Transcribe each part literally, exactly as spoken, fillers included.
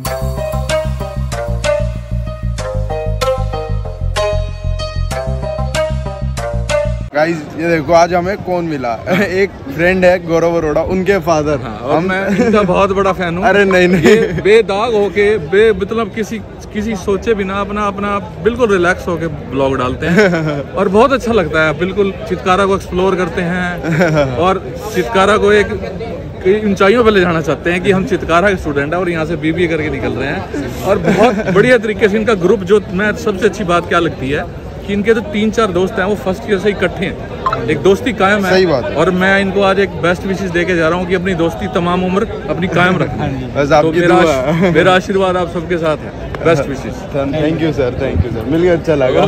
Guys ये देखो आज हमें कौन मिला। एक फ्रेंड है गौरव अरोड़ा, उनके फादर। हाँ, और हम मैं इनका बहुत बड़ा फैन हूँ। अरे नहीं नहीं, ये बेदाग होके बे मतलब किसी किसी सोचे बिना अपना अपना बिल्कुल रिलैक्स होके ब्लॉग डालते हैं और बहुत अच्छा लगता है। बिल्कुल चितकारा को एक्सप्लोर करते हैं और चितकारा को एक ऊंचाइयों पर ले जाना चाहते हैं कि हम चितकारा के स्टूडेंट हैं और यहाँ से बीबीए करके निकल रहे हैं। और बहुत बढ़िया तरीके से इनका ग्रुप, जो मैं सबसे अच्छी बात क्या लगती है कि इनके जो तीन चार दोस्त हैं वो फर्स्ट ईयर से इकट्ठे हैं, एक दोस्ती कायम है। सही बात है। और मैं इनको आज एक बेस्ट विशेष दे के जा रहा हूँ कि अपनी दोस्ती तमाम उम्र अपनी कायम रखें। बस तो मेरा मेरा आशीर्वाद आप सबके साथ है। बेस्ट विशेष। Thank you sir, thank you sir, मिलकर अच्छा लगा।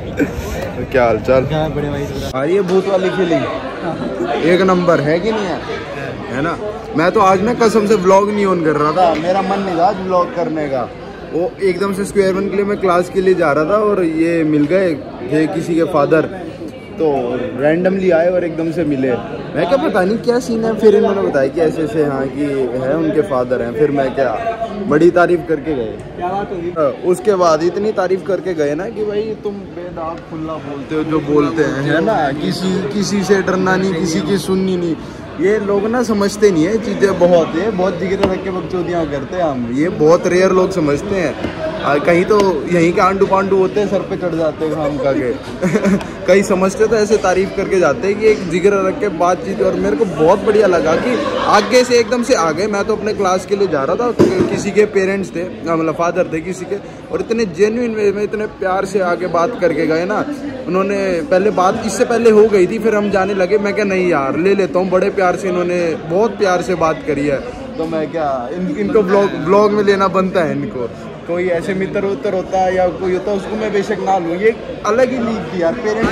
क्या हाल चाल? अरे ये भूत वाली फीलिंग एक नंबर है कि नहीं है, है ना? मैं तो आज ना कसम से व्लॉग नहीं ऑन कर रहा था, मेरा मन नहीं था आज व्लॉग करने का। वो एकदम से स्क्वायर वन के लिए मैं क्लास के लिए जा रहा था और ये मिल गए थे किसी के फादर, तो रैंडमली आए और एकदम से मिले। मैं क्या पता नहीं क्या सीन है, फिर इन्होंने बताया कि ऐसे ऐसे हाँ कि है उनके फादर हैं। फिर मैं क्या बड़ी तारीफ करके गए। उसके बाद इतनी तारीफ करके गए ना कि भाई तुम बेदाग खुला बोलते हो जो बोलते हैं, है ना? किसी किसी से डरना नहीं, किसी की सुननी नहीं। ये लोग ना समझते नहीं है चीज़ें, बहुत है बहुत जिगर रख के बकचोदियाँ करते हैं हम। ये बहुत रेयर लोग समझते हैं। आ, कहीं तो यहीं के आंडू पांडू होते हैं, सर पे चढ़ जाते हैं हम का के। कहीं समझते तो ऐसे तारीफ करके जाते हैं कि एक जिगर रख के बातचीत। और मेरे को बहुत बढ़िया लगा कि आगे से एकदम से आ गए। मैं तो अपने क्लास के लिए जा रहा था, तो किसी के पेरेंट्स थे, मतलब फादर थे किसी के, और इतने जेन्युइन वे में इतने प्यार से आके बात करके गए ना। उन्होंने पहले बात इससे पहले हो गई थी, फिर हम जाने लगे। मैं क्या नहीं यार ले लेता हूँ, बड़े प्यार से इन्होंने बहुत प्यार से बात करी है। तो मैं क्या इन, इनको ब्लॉग ब्लॉग में लेना बनता है। इनको कोई ऐसे मित्र उत्तर होता है या कोई होता है उसको मैं बेशक ना लूँ, ये अलग ही लीग थी यार।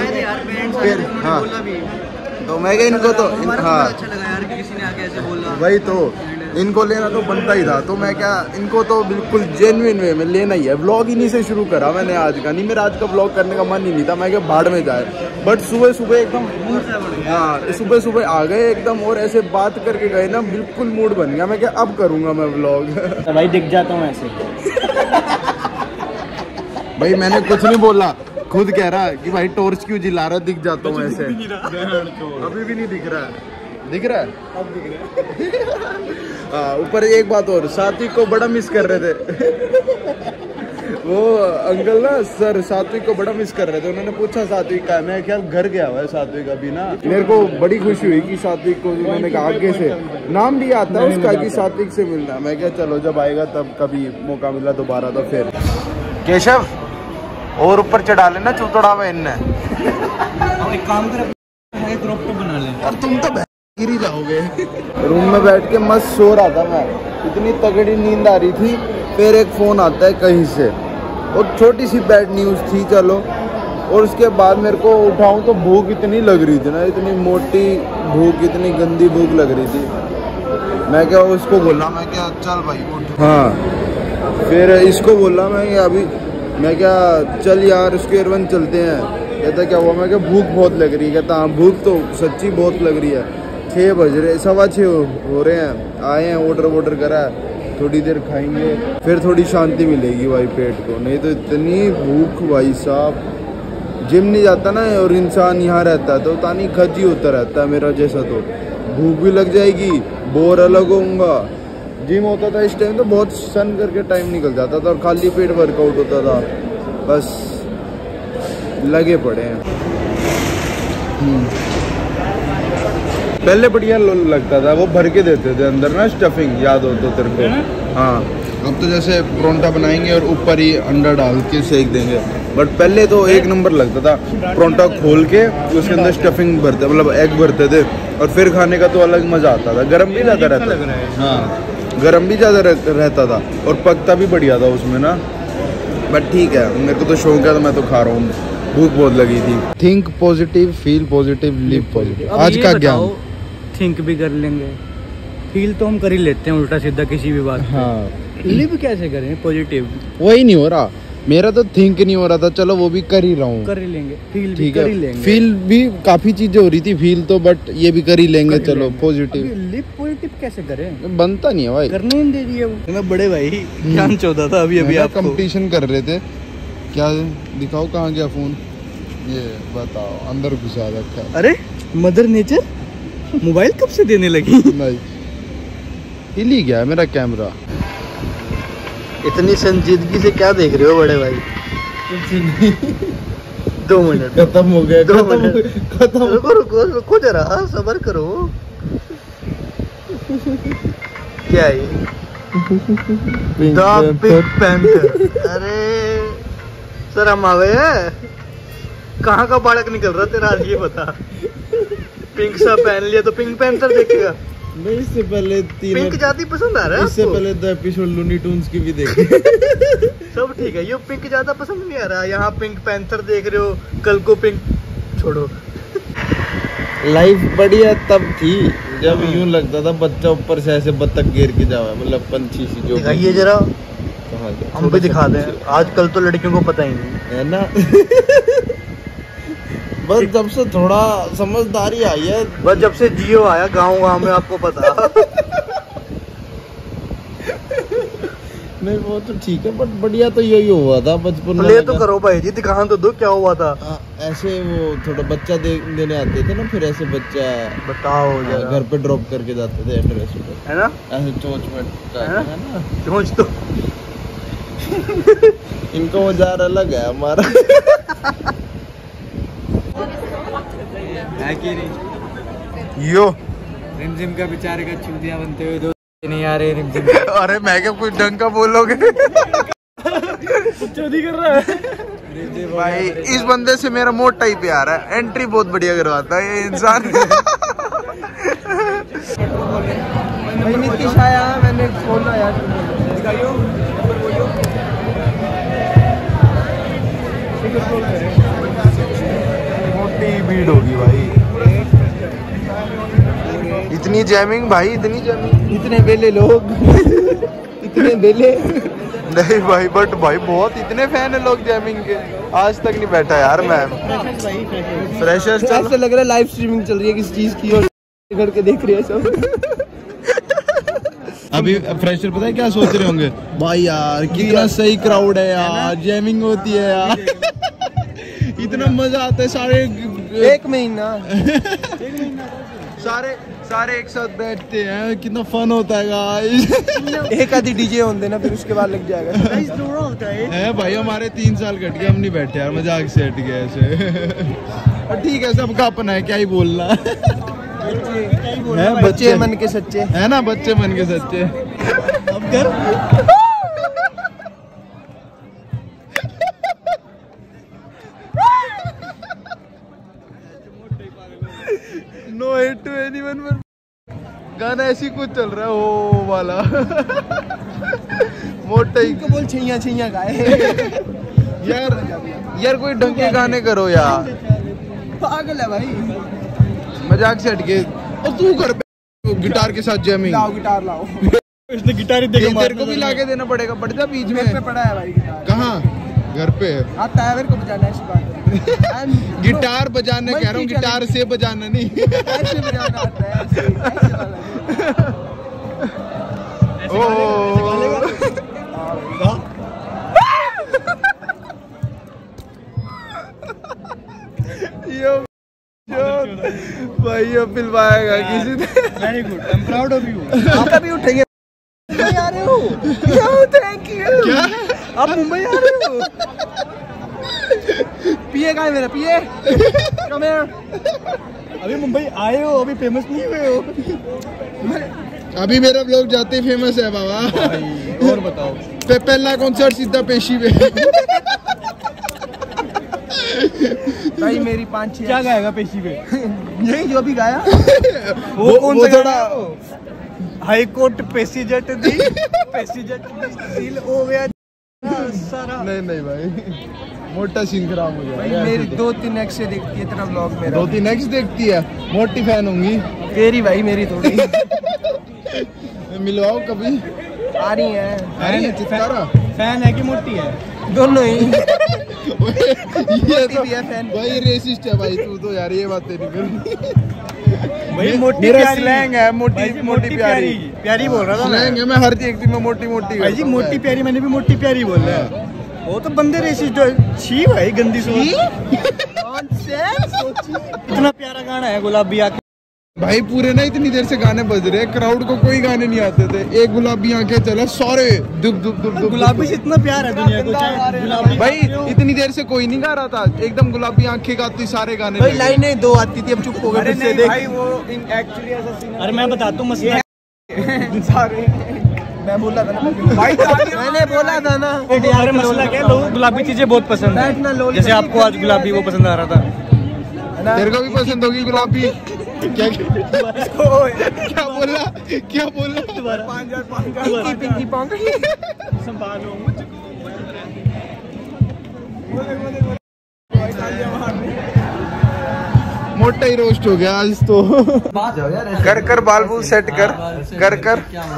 पेरेंट्स हाँ, तो मैं क्या इनको तो इन, हाँ अच्छा लगा यार कि किसी ने आके ऐसे बोला, वही तो इनको लेना तो बनता ही था। तो मैं क्या इनको तो बिल्कुल जेन्युइन वे में लेना ही है। व्लॉग इन्हीं से शुरू करा मैंने आज का। नहीं मेरा आज का व्लॉग करने का मन ही नहीं था, मैं क्या भाड़ में जाए। बट सुबह सुबह एकदम हाँ सुबह सुबह आ गए एकदम, और ऐसे बात करके गए ना, बिल्कुल मूड बन गया। मैं क्या अब करूँगा मैं व्लॉग। भाई दिख जाता हूँ ऐसे। भाई मैंने कुछ नहीं बोला, खुद कह रहा कि भाई टॉर्च क्यों जिला रहा, दिख जाता हूँ ऐसे। अभी भी नहीं दिख रहा है, दिख रहा है अब दिख रहा है। हाँ ऊपर एक बात और, सात्विक को बड़ा मिस कर रहे थे। वो अंकल ना सर सात्विक को बड़ा मिस कर रहे थे। उन्होंने पूछा सात्विक का, मैं क्या घर गया हुआ है सात्विक अभी ना। मेरे को बड़ी खुशी हुई कि सात्विक को उन्होंने कहा आगे से नाम भी आता है उसका कि सात्विक से मिलना। मैं क्या चलो जब आएगा तब कभी मौका मिला दोबारा तो फिर। केशव और ऊपर चढ़ा लेना चुतड़ा में इनने। एक काम कर क्रॉप टॉप बना ले। और तुम तो गिर ही जाओगे। रूम में बैठ के मस्त सो रहा था मैं, इतनी तगड़ी नींद आ रही थी। फिर एक फ़ोन आता है कहीं से, और छोटी सी बैड न्यूज़ थी चलो। और उसके बाद मेरे को उठाऊं तो भूख इतनी लग रही थी ना, इतनी मोटी भूख, इतनी गंदी भूख लग रही थी। मैं क्या उसको बोला, मैं क्या चल भाई उठ। हाँ फिर इसको बोला मैं क्या अभी, मैं क्या चल यार स्क्वायर वन चलते हैं। कहता क्या हुआ? मैं क्या भूख बहुत लग रही है। कहता हाँ भूख तो सच्ची बहुत लग रही है। छः बज रहे, सवा छः हो रहे हैं, आए हैं, ऑर्डर वॉर्डर करा है, थोड़ी देर खाएंगे फिर थोड़ी शांति मिलेगी भाई पेट को। नहीं तो इतनी भूख भाई साहब। जिम नहीं जाता ना और इंसान यहाँ रहता है तो तानी खज ही होता रहता है मेरा जैसा। तो भूख भी लग जाएगी, बोर अलग होऊंगा। जिम होता था इस टाइम तो बहुत सन करके टाइम निकल जाता था और खाली पेट वर्कआउट होता था। बस लगे पड़े हैं। पहले बढ़िया लगता था, वो भर के देते थे अंदर ना स्टफिंग, याद हो तो तेरे को? हाँ अब तो जैसे परोंठा बनाएंगे और ऊपर ही अंडा डाल के सेक देंगे। बट पहले तो एक नंबर लगता था, परोंठा खोल के उसके अंदर स्टफिंग भरते, मतलब एग भरते थे, और फिर खाने का तो अलग मजा आता था। गरम भी ज़्यादा रहता था। हाँ गरम भी ज़्यादा रहता था और पकता भी बढ़िया था उसमें ना। बट ठीक है, मेरे को तो शौक है तो मैं तो खा रहा हूँ। भूख बहुत लगी थी। Think positive, feel positive, live positive. आज का ज्ञान। थिंक भी कर लेंगे, फील तो हम कर ही लेते हैं उल्टा सीधा किसी भी बात। हाँ लिव कैसे करें पॉजिटिव? वही नहीं हो रहा। मेरा तो थिंक नहीं हो रहा था, चलो वो भी कर ही रहा हूँ। कर ही लेंगे, फील भी ठीक कर ही है, लेंगे। फील भी काफी चीजें हो रही थी फील तो, बट ये भी कर ही लेंगे। चलो पॉजिटिव। लिप पॉजिटिव कैसे करें, बनता नहीं है भाई, करने ही नहीं दे रही है वो। मैं बड़े भाई ज्ञान चौदह था अभी अभी आपको कंपटीशन कर रहे थे। क्या दिखाओ, कहाँ गया फोन, ये बताओ, अंदर घुसा रखा है। अरे मदर नेचर मोबाइल कब से देने लगी? नहीं, हिल ही गया मेरा कैमरा। इतनी संजीदगी से क्या देख रहे हो बड़े भाई? दो मिनट खत्म हो गया, दो खत्म मिनट खत्म। रुको रुको रुको जरा, सबर करो। क्या है ये? The Pink Panther. अरे सर हम आ गए हैं। कहाँ का बालक निकल रहा तेरा आज ये बता। पिंक सा पहन लिया तो पिंक पैंथर देखेगा? नहीं, इससे पहले तीन पिंक ज्यादा पसंद आ रहा है इससे आपको? पहले दो एपिसोड लूनी ट्यून्स की भी देखी। सब ठीक है, ये पिंक ज्यादा पसंद नहीं आ रहा। यहाँ पिंक पैंथर देख रहे हो, कल को पिंक छोड़ो। लाइफ बढ़िया तब थी जब यूं लगता था बच्चा ऊपर से ऐसे बत्तख घेर के जावा, मतलब पंछी सी जो दिखाइए जरा, कहाँ गया? हम भी दिखा दें। आजकल तो लड़कियों को पता ही नहीं है ना। बस जब से थोड़ा समझदारी आई है, बस जब से जियो आया गांव गांव में, आपको पता। नहीं वो तो ठीक है, बट बढ़िया तो यही हुआ था बचपन में। प्ले तो करो भाई जी, दिखा तो दो क्या हुआ था। आ, ऐसे वो थोड़ा बच्चा दे, देने आते थे ना, फिर ऐसे बच्चा बताओ हाँ, जरा। घर पे ड्रॉप करके जाते थे एड्रेस पे, है ना? ऐसे चोंच में है है ना। सोच तो इनका औजार अलग है, हमारा है कि नहीं? यो रिमझिम का बेचारे का चूतिया बनते हुए दो नहीं आ रहे रिमझिम। अरे मैं क्या कुछ ढंग का बोलोगे? चोरी कर रहा है भाई इस बंदे से मेरा मोटा ही प्यार है, एंट्री बहुत बढ़िया करवाता है ये इंसान। नीतीश आया, मैंने फोन आया, दिखाइयो मोटी भीड़ होगी भाई, इतनी जैमिंग भाई, इतनी जैमिंग, इतने बेले लोग। इतने बेले नहीं भाई, बट भाई बहुत इतने फैन है लोग जैमिंग के, आज तक नहीं बैठा यार मैं। फ्रेशर्स ऐसा लग रहा है लाइव स्ट्रीमिंग चल रही है किसी चीज की और करके देख रहे हैं सब। अभी फ्रेशर पता है क्या सोच रहे होंगे, भाई यार कितना सही क्राउड है यार, जैमिंग होती है यार। इतना मजा आता है, सारे एक महीना सारे सारे एक साथ बैठते हैं, कितना फन होता है गाइस। एक आधी डीजे होते ना, फिर उसके बाद लग जाएगा। है भाई, हमारे तीन साल कट गए, हम नहीं बैठे यार, मजाक से हट गया ऐसे। ठीक है, सबका अपना है, क्या ही बोलना है। बच्चे मन के सच्चे है ना, बच्चे मन के सच्चे। अब कर नो हेट टू एनीवन, पर गाना ऐसी कुछ चल रहा है वो वाला। मोटा ही को बोल छैया छैया गाए। यार यार कोई ढंग के गाने करो यार, पागल है भाई, मजाक से हटके। और तू कर गिटार के साथ जैमिंग, लाओ गिटार लाओ। इसने गिटार ही देगा, तेरे को भी लाके देना पड़ेगा, बढ़ जा बीच में। पे पड़ा है भाई गिटार। कहाँ? घर पे है। आता है मेरे को बजाना, ऐसी बात है। गिटार बजाना कह रहा हूँ, गिटार से बजाना नहीं। ऐसे बजाना आता है, ऐसे ऐसे भाई अब पिलवाएगा किसी ने। Very good, I am proud of you. आप भी उठेंगे, मुंबई आ रहे हो क्या? Thank you. क्या आप मुंबई आ रहे हो? पिए कहाँ है मेरा, पिए कम है। अभी मुंबई आए हो, अभी फेमस नहीं हुए हो। अभी मेरा व्लॉग जाते ही फेमस है बाबा। और बताओ, पे पहला कॉन्सर्ट सीधा पेशी में। भाई मेरी पाँच छह क्या गाएगा पेशी पे? यही जो भी गाया। वो, वो कौन वो सा थोड़ा हाई कोर्ट पेशी जट दी, पेशी जट सील हो गया सारा। नहीं नहीं भाई, मोटा सीन खराब हो भाई गया। मेरी दो तीन एक्स से देखती है तेरा व्लॉग मेरा। दो तीन एक्स देखती है, मोटी फैन होंगी तेरी भाई, मेरी थोड़ी। मिलवाओ कभी। आ रही है, आ रही है चित्कारा। फैन है कि मोटी है? दोनों ही। ये तो भाई रेसिस्ट है भाई तू तो यार, ये बातें नहीं कर भाई मोटी मेरा प्यारी स्लैंग है, मोटी मोटी, मोटी प्यारी प्यारी बोल रहा था मैं। स्लैंग है, मैं हर चीज में मोटी मोटी भाई जी मोटी प्यारी, मैंने भी मोटी प्यारी बोल रहा है। वो तो बंदे रेसिस्ट छी भाई, गंदी सोच। इतना प्यारा गाना है गुलाबी आंखें। भाई पूरे ना इतनी देर से गाने बज रहे, क्राउड को कोई गाने नहीं आते थे, एक गुलाबी आंखें चला सारे दुब दुब दुब दुब। गुलाबी से इतना प्यार है दुनिया को, चाहे गुलाबी भाई इतनी देर से कोई नहीं गा रहा था, एकदम गुलाबी आंखें गाती सारे गाने। भाई लाइनें दो आती थी, अब चुप हो गए। नहीं देख भाई, वो एक्चुअली ऐसा सीन है। अरे मैं बताता हूँ मसला सारे मैं बोला था ना भाई, मैंने बोला था ना। अरे मसला क्या है, लोगों को गुलाबी चीजें बहुत पसंद है। जैसे आपको आज गुलाबी वो पसंद आ रहा था, तेरे को भी पसंद होगी गुलाबी। क्या क्या बोला क्या बोला संभालो मोटा ही रोस्ट हो गया आज तो। कर कर बाल बूल सेट कर कर कर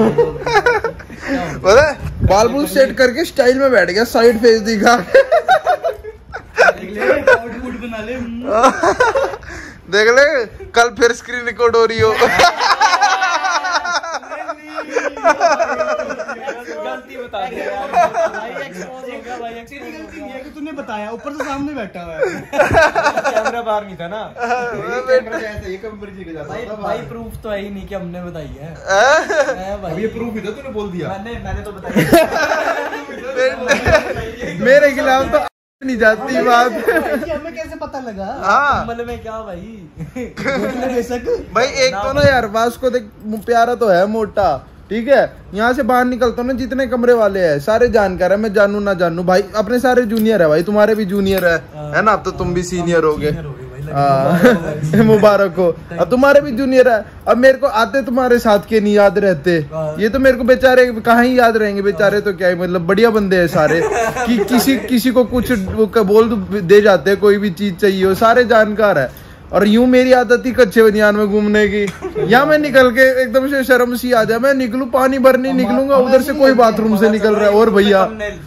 पता है, बाल बूल सेट करके स्टाइल में बैठ गया, साइड फेस दिखा बना ले। देख ले कल फिर स्क्रीन रिकॉर्ड हो रही हो। गलती बता दिया यार भाई, तूने बताया, ऊपर से सामने बैठा हुआ है। कैमरा बाहर नहीं था ना भाई, भाई प्रूफ तो है ही नहीं कि हमने बताई है। अब ये प्रूफ ही था, तूने बोल दिया। मैंने मैंने तो बताई। मेरे खिलाफ तो नहीं जाती बात। हमें कैसे पता लगा? हाँ मतलब में क्या भाई, भाई एक तो ना यार वास्को देख, प्यारा तो है मोटा, ठीक है, यहाँ से बाहर निकलता हूँ ना, जितने कमरे वाले हैं सारे जानकार है, मैं जानू ना जानू भाई, अपने सारे जूनियर है भाई, तुम्हारे भी जूनियर है है ना, अब तो तुम भी सीनियर हो गए, मुबारक हो, अब तुम्हारे भी जूनियर है। अब मेरे को आते तुम्हारे साथ के नहीं याद रहते, ये तो मेरे को बेचारे कहाँ ही याद रहेंगे बेचारे, तो क्या है मतलब बढ़िया बंदे हैं सारे कि किसी किसी को कुछ बोल दे जाते हैं, कोई भी चीज चाहिए हो, सारे जानकार है। और यूं मेरी आदत थी कच्चे बनियान में घूमने की, या मैं निकल के एकदम से शर्म सी आ जाए, मैं निकलूं पानी भरने निकलूंगा, उधर से कोई बाथरूम से निकल रहा है, और भैया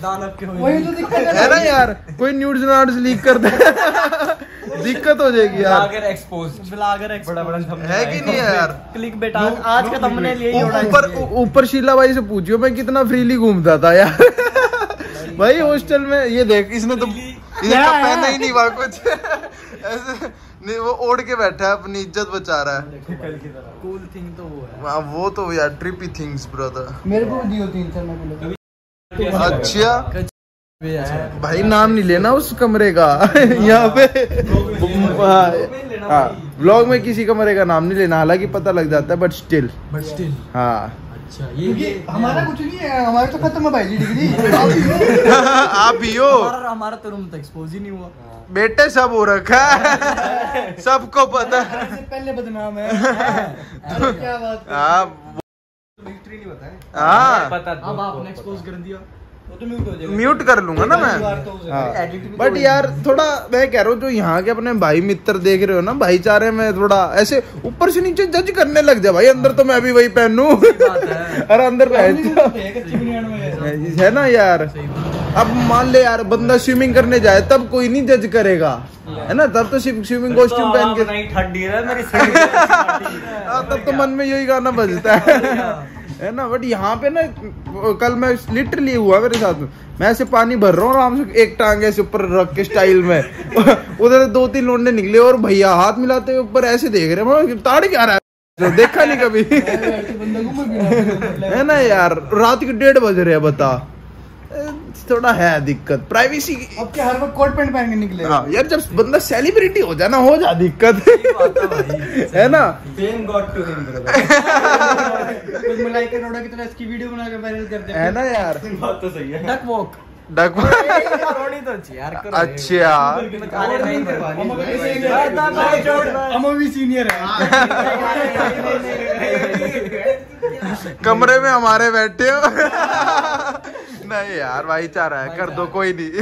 है ना यार, कोई न्यूड्स नाड्स लीक कर दे दिक्कत हो जाएगी यार। ब्लॉगर एक्सपोज्ड, ब्लॉगर एक्सपोज्ड बड़ा बड़ा है कि नहीं है यार। क्लिक बेटा आज का थंबनेल यही होना है। ऊपर ऊपर शीला भाई से पूछियो मैं कितना फ्रीली घूमता था यार भाई हॉस्टल में। ये देख इसने तो इसका पहना ही नहीं हुआ कुछ ऐसे नहीं, वो ओढ़ के बैठा है, अपनी इज्जत बचा रहा है। कूल थिंग तो वो है। हाँ वो तो यार ट्रिपी थिंग्स ब्रदर। मेरे को दियो तीन चार मैं। अच्छा भाई नाम नहीं लेना उस कमरे का यहाँ पे, हाँ व्लॉग में किसी कमरे का नाम नहीं लेना, हालांकि पता लग जाता है, बट स्टिल बट स्टिल हाँ। अच्छा ये, ये हमारा कुछ नहीं है, हमारा तो खत्म है भाई जी डिग्री। आप भी हो, हमारा हमारा तो रूम तक एक्सपोज ही नहीं हुआ बेटे, सब हो रखा है सबको पता है, पहले बदनाम है। क्या बात है, हाँ नहीं बताए। हाँ पता अब आपने एक्सपोज कर दिया, वो तो म्यूट हो जाएगा। म्यूट कर लूंगा ना मैं, हाँ। बट यार थोड़ा मैं कह रहा हूँ जो यहाँ के अपने भाई मित्र देख रहे हो ना, भाईचारे में थोड़ा ऐसे ऊपर से नीचे जज करने लग जाए भाई, अंदर तो मैं भी वही पहनू अरे अंदर है ना यार। अब मान ले यार बंदा स्विमिंग करने जाए तब कोई नहीं जज करेगा, है ना, तब तो स्विमिंग कॉस्ट्यूम पहन के तब तो मन में यही गाना बजता है है ना। बट यहाँ पे ना कल मैं लिटरली हुआ मेरे साथ में, मैं ऐसे पानी भर रहा हूँ आराम से, एक टांग ऐसे ऊपर रख के स्टाइल में उधर दो तीन लोंडे निकले और भैया हाथ मिलाते हुए ऊपर ऐसे देख रहे हैं, ताड़ क्या रहा है देखा नहीं कभी है ना यार। रात के डेढ़ बज रहे हैं बता, थोड़ा है दिक्कत प्राइवेसी की। अब क्या हर वक्त कोट पैंट पहन के निकले? हाँ यार जब बंदा सेलिब्रिटी हो जाए ना, हो जा दिक्कत है ना। फेम गॉट टू हिम कुछ मलाइका रोड़ा की तरह इसकी वीडियो बना के वायरल कर दे, है ना यार। बात तो सही है। डक वॉक डक रोड़ी तो अच्छी यार करो। अच्छा अरे नहीं हम भी सीनियर है। कमरे में हमारे बैठे हो नहीं यार भाईचारा है, कर दो कोई नहीं।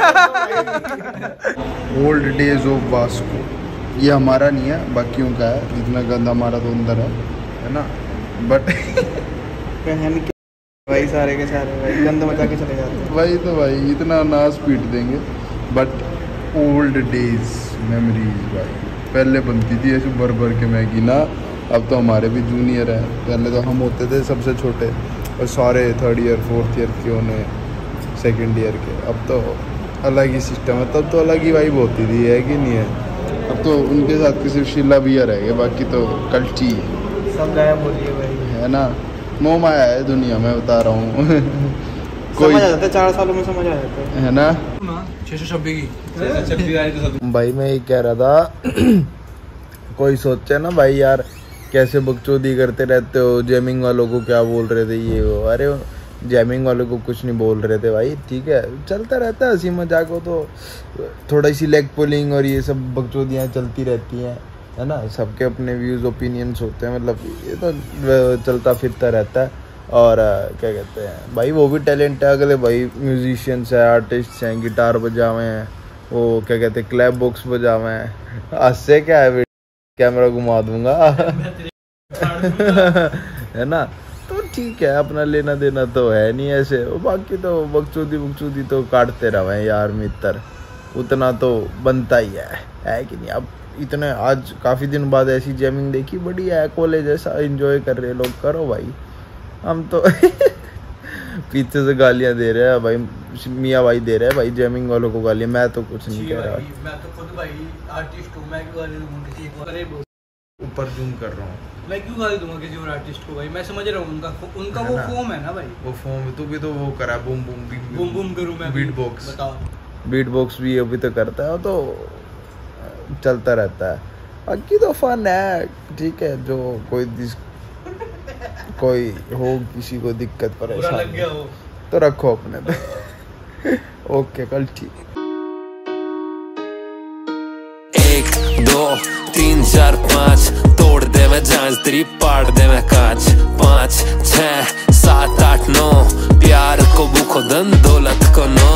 ओल्ड डेज ऑफ वास्को, ये हमारा नहीं है बाकियों का है, जितना गंदा हमारा तो अंदर है है ना। बट पहन के भाई सारे के सारे भाई गंद मचा के चले जाते हैं। वही तो भाई, इतना ना स्पीड देंगे, बट ओल्ड डेज मेमोरीज भाई। पहले बनती थी ऐसे भर भर के मैगी ना, अब तो हमारे भी जूनियर हैं। पहले तो हम होते थे सबसे छोटे और सारे थर्ड ईयर फोर्थ ईयर के होने, सेकेंड ईयर के। अब तो अलग ही सिस्टम है, तब तो अलग ही वाइब होती थी, है कि नहीं है। अब तो उनके साथ के सिर्फ शीला भैया रह गए, बाकी तो कल्टी सब गायब हो रही है भाई, है ना। मोह माया है दुनिया में, बता रहा हूँ। समझ आ जाता है, चार सालों में समझ आ जाता है, है ना। छः सौ छब्बीस की भाई मैं ये कह रहा था, कोई सोचे ना भाई यार कैसे बकचोदी करते रहते हो, जैमिंग वालों को क्या बोल रहे थे ये वो। अरे जैमिंग वालों को कुछ नहीं बोल रहे थे भाई, ठीक है, चलता रहता है हंसी मजाक हो। तो थोड़ा सी लेग पुलिंग और ये सब बकचोदियाँ चलती रहती हैं, है ना। सबके अपने व्यूज़ ओपिनियंस होते हैं, मतलब ये तो चलता फिरता रहता है। और क्या कहते हैं भाई, वो भी टैलेंट है अगले भाई, म्यूजिशियंस है, आर्टिस्ट हैं, गिटार बजावे हैं, वो क्या कहते हैं क्लैप बॉक्स बजावे हैं। आज से क्या है, कैमरा घुमा दूंगा है ना। तो ठीक है, अपना लेना देना तो है नहीं ऐसे। बाकी तो बकचोदी बकचोदी तो काटते रहे यार मित्र, उतना तो बनता ही है, है कि नहीं। अब इतने आज काफ़ी दिन बाद ऐसी जैमिंग देखी, बढ़िया है, कॉलेज ऐसा एंजॉय कर रहे लोग, करो भाई। हम तो पीछे से गालियाँ दे रहे हैं भाई, मियाँ भाई दे रहे हैं भाई जैमिंग वालों को गालियाँ, मैं तो कुछ नहीं कह रहा। मैं तो खुद भाई आर्टिस्ट हूँ, मैं क्यों गाली दूंगा किसी को। अरे ऊपर जूम कर रहा हूँ, मैं क्यों गाली दूंगा किसी और आर्टिस्ट को भाई, मैं समझ रहा हूँ उनका उनका वो फॉर्म है ना भाई, वो फॉर्म। तू भी तो वो करा बूम बूम बूम बूम करूँ मैं, बीट बॉक्स, बताओ बीट बॉक्स भी अभी तो करता है, तो चलता रहता है। बाकी तो फन है, ठीक है। जो कोई कोई हो किसी को दिक्कत परेशानी तो रखो अपने तो ओके, कल ठीक। एक दो तीन चार पाँच, तोड़ दे मैं जांच तेरी, पाड़ दे मैं कांच। पाँच छः सात आठ नौ, प्यार को भूखो धन दौलत को नो।